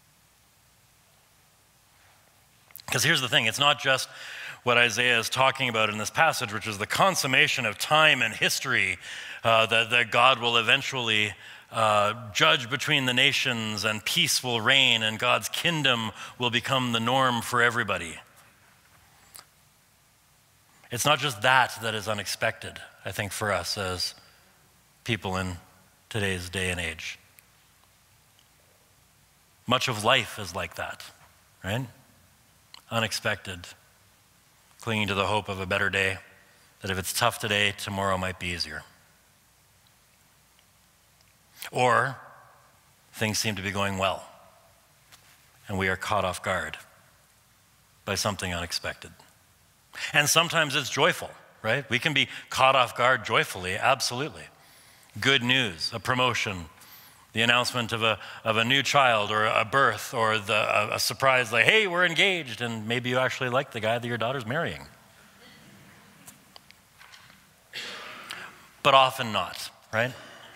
Because here's the thing, it's not just what Isaiah is talking about in this passage, which is the consummation of time and history, that God will eventually judge between the nations and peace will reign and God's kingdom will become the norm for everybody. It's not just that is unexpected, I think, for us as people in today's day and age. Much of life is like that, right? Unexpected, clinging to the hope of a better day, that if it's tough today, tomorrow might be easier. Or things seem to be going well, and we are caught off guard by something unexpected. And sometimes it's joyful, right? We can be caught off guard joyfully, absolutely. Good news, a promotion, the announcement of a new child or a birth or a surprise like, hey, we're engaged, and maybe you actually like the guy that your daughter's marrying. But often not, right?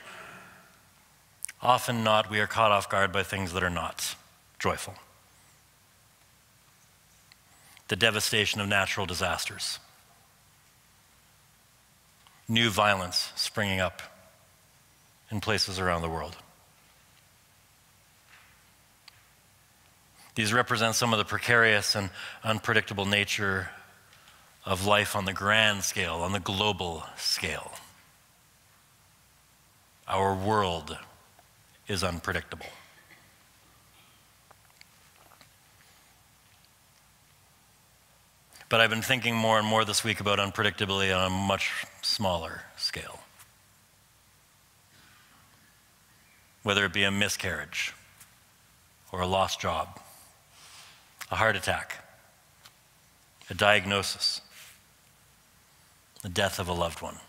Often not, we are caught off guard by things that are not joyful. The devastation of natural disasters. New violence springing up in places around the world. These represent some of the precarious and unpredictable nature of life on the grand scale, on the global scale. Our world is unpredictable. But I've been thinking more and more this week about unpredictability on a much smaller scale. Whether it be a miscarriage or a lost job, a heart attack, a diagnosis, the death of a loved one,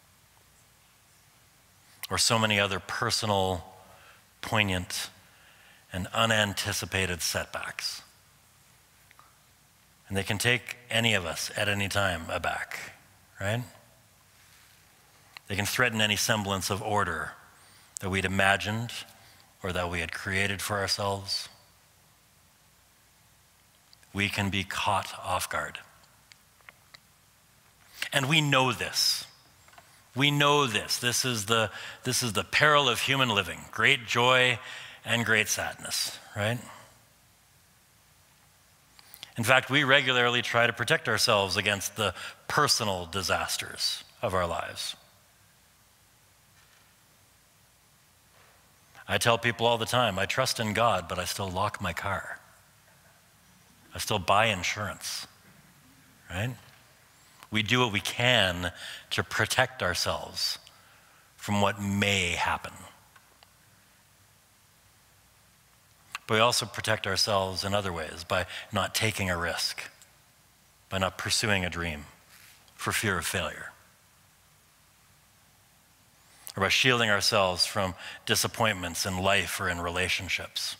or so many other personal, poignant, and unanticipated setbacks. And they can take any of us at any time aback, right? They can threaten any semblance of order that we'd imagined or that we had created for ourselves. We can be caught off guard. And we know this. We know this. This is the peril of human living. Great joy and great sadness, right? In fact, we regularly try to protect ourselves against the personal disasters of our lives. I tell people all the time, I trust in God, but I still lock my car. I still buy insurance, right? We do what we can to protect ourselves from what may happen. But we also protect ourselves in other ways by not taking a risk, by not pursuing a dream for fear of failure, or by shielding ourselves from disappointments in life or in relationships,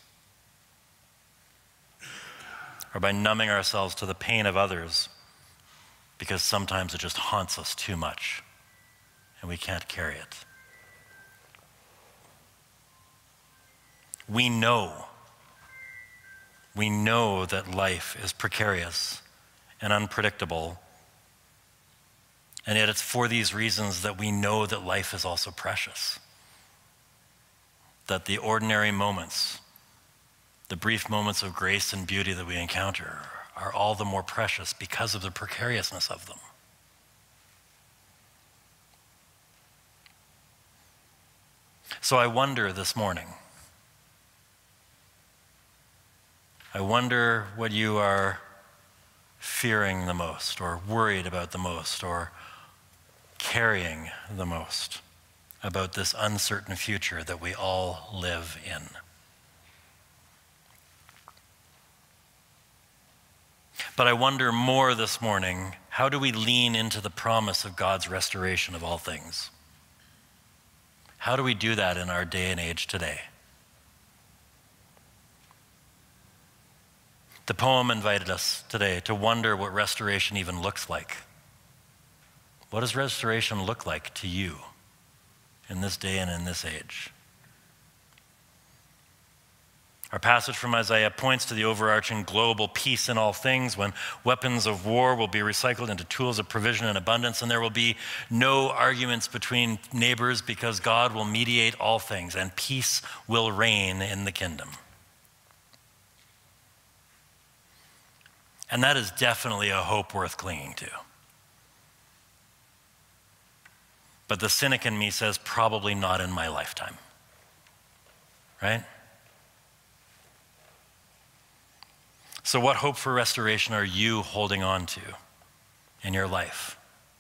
or by numbing ourselves to the pain of others because sometimes it just haunts us too much and we can't carry it. We know that life is precarious and unpredictable, and yet it's for these reasons that we know that life is also precious. That the ordinary moments, the brief moments of grace and beauty that we encounter are all the more precious because of the precariousness of them. So I wonder this morning, I wonder what you are fearing the most, or worried about the most, or carrying the most about this uncertain future that we all live in. But I wonder more this morning, how do we lean into the promise of God's restoration of all things? How do we do that in our day and age today? The poem invited us today to wonder what restoration even looks like. What does restoration look like to you in this day and in this age? Our passage from Isaiah points to the overarching global peace in all things, when weapons of war will be recycled into tools of provision and abundance, and there will be no arguments between neighbors because God will mediate all things and peace will reign in the kingdom. And that is definitely a hope worth clinging to. But the cynic in me says, probably not in my lifetime. Right? So what hope for restoration are you holding on to in your life?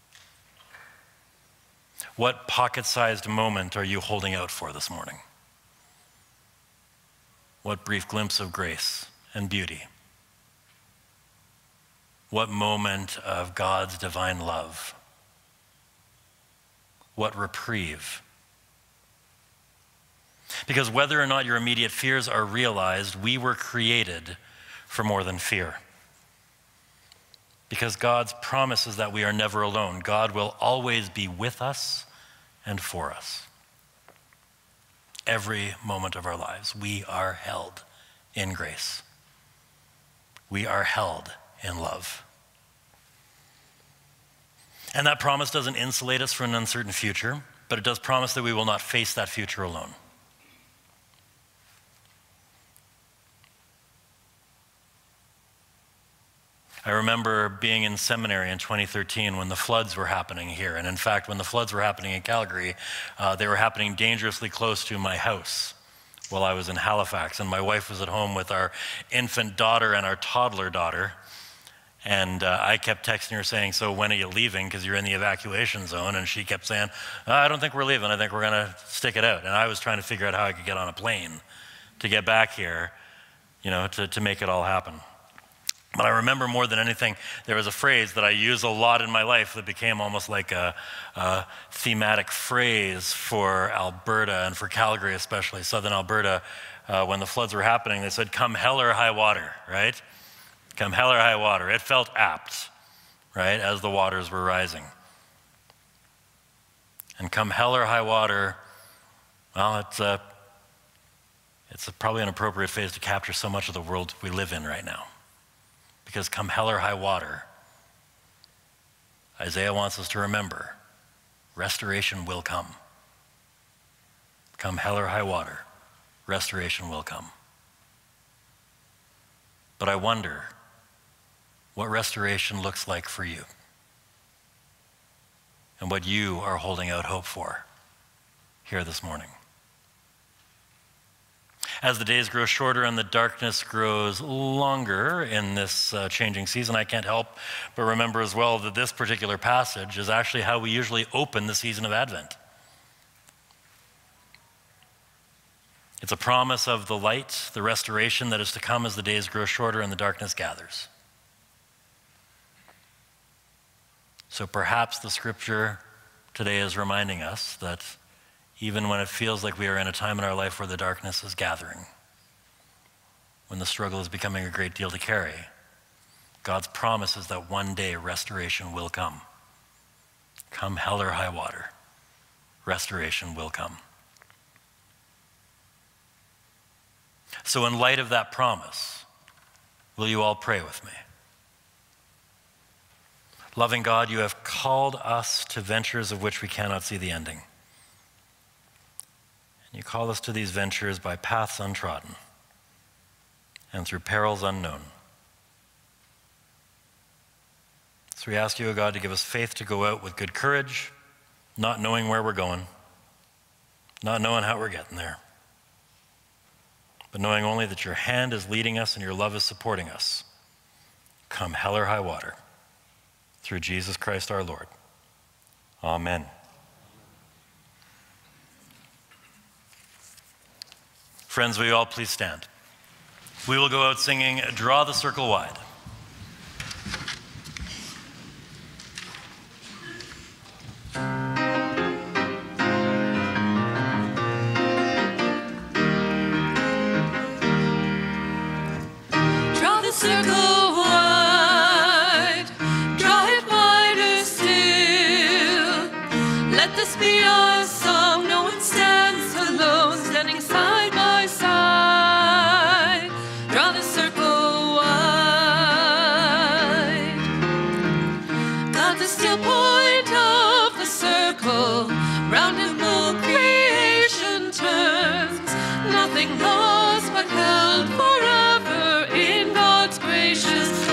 What pocket-sized moment are you holding out for this morning? What brief glimpse of grace and beauty? What moment of God's divine love? What reprieve? Because whether or not your immediate fears are realized, we were created for more than fear. Because God's promise is that we are never alone. God will always be with us and for us. Every moment of our lives, we are held in grace. We are held in love. And that promise doesn't insulate us from an uncertain future, but it does promise that we will not face that future alone. I remember being in seminary in 2013 when the floods were happening here. And in fact, when the floods were happening in Calgary, they were happening dangerously close to my house while I was in Halifax. And my wife was at home with our infant daughter and our toddler daughter. And I kept texting her saying, so when are you leaving? Because you're in the evacuation zone. And she kept saying, I don't think we're leaving. I think we're going to stick it out. And I was trying to figure out how I could get on a plane to get back here, to make it all happen. But I remember more than anything, there was a phrase that I use a lot in my life that became almost like a thematic phrase for Alberta and for Calgary especially, southern Alberta. When the floods were happening, they said, come hell or high water, right? Come hell or high water. It felt apt, right, as the waters were rising. And come hell or high water, well, it's probably an appropriate phrase to capture so much of the world we live in right now. Because come hell or high water, Isaiah wants us to remember, restoration will come. Come hell or high water, restoration will come. But I wonder what restoration looks like for you and what you are holding out hope for here this morning. As the days grow shorter and the darkness grows longer in this changing season, I can't help but remember as well that this particular passage is actually how we usually open the season of Advent. It's a promise of the light, the restoration that is to come as the days grow shorter and the darkness gathers. So perhaps the scripture today is reminding us that even when it feels like we are in a time in our life where the darkness is gathering, when the struggle is becoming a great deal to carry, God's promise is that one day restoration will come. Come hell or high water, restoration will come. So in light of that promise, will you all pray with me? Loving God, you have called us to ventures of which we cannot see the ending. You call us to these ventures by paths untrodden and through perils unknown. So we ask you, O God, to give us faith to go out with good courage, not knowing where we're going, not knowing how we're getting there, but knowing only that your hand is leading us and your love is supporting us. come hell or high water, through Jesus Christ our Lord. Amen. Friends, will you all please stand? We will go out singing, Draw the Circle Wide. Draw the circle wide, draw it wider still. Let this be our song, no one stands alone, standing side by side. Draw the circle wide. Got the steel point of the circle, round him all creation turns. Nothing lost but held forever in God's gracious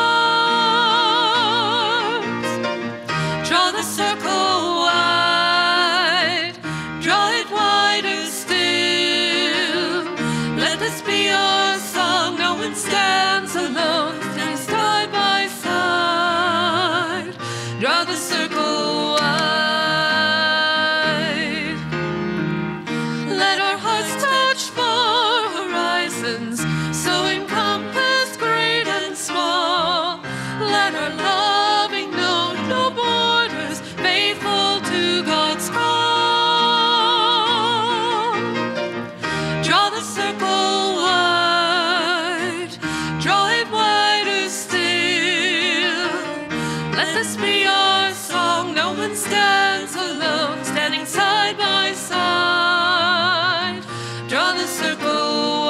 arms. Draw the circle wide, draw it wider still. Let this be our song, no one stands alone, standing side by side. Draw the circle wide. Let our hearts touch far horizons, so encompass great and small. Let our loving know no borders, faithful to God's call. Draw the circle wide, draw it wider still. Let this be our song, no one stands alone, standing side by side. Draw the circle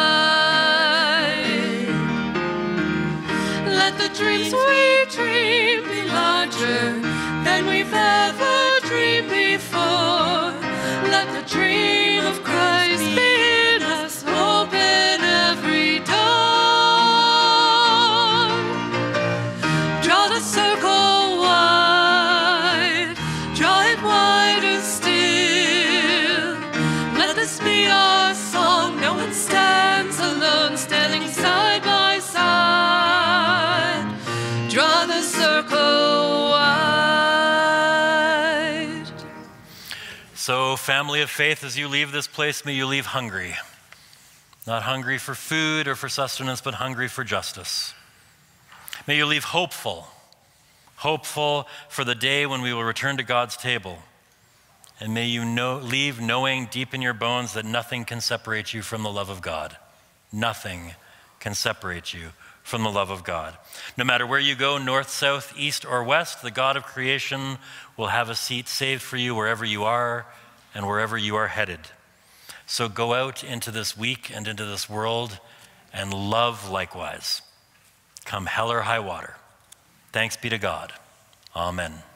wide. Let the dreams we dream be larger than we've ever dreamed before. Let the dream of Christ be in us, open every door. Draw the circle wide, draw it wider still. Let this be our song, no one stands alone, standing side by side. Draw the circle wide. So, family of faith, as you leave this place, may you leave hungry. Not hungry for food or for sustenance, but hungry for justice. May you leave hopeful for the day when we will return to God's table. And may you leave knowing deep in your bones that nothing can separate you from the love of God. Nothing can separate you from the love of God. No matter where you go, north, south, east, or west, the God of creation will have a seat saved for you wherever you are and wherever you are headed. So go out into this week and into this world and love likewise. Come hell or high water. Thanks be to God. Amen.